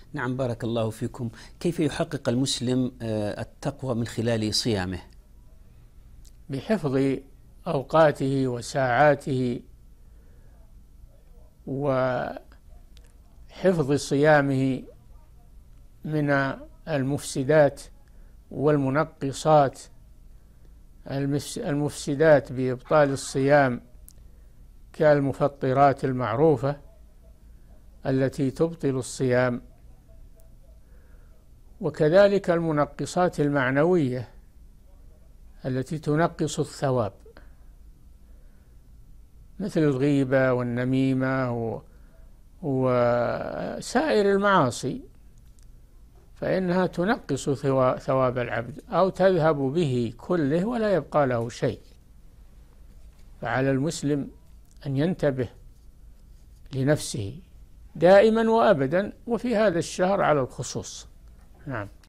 نعم، بارك الله فيكم. كيف يحقق المسلم التقوى من خلال صيامه؟ بحفظ أوقاته وساعاته، وحفظ صيامه من المفسدات والمنقصات. المفسدات بإبطال الصيام كالمفطرات المعروفة التي تبطل الصيام، وكذلك المنقصات المعنوية التي تنقص الثواب، مثل الغيبة والنميمة وسائر المعاصي، فإنها تنقص ثواب العبد أو تذهب به كله ولا يبقى له شيء. فعلى المسلم أن ينتبه لنفسه دائما وأبدا، وفي هذا الشهر على الخصوص. نعم.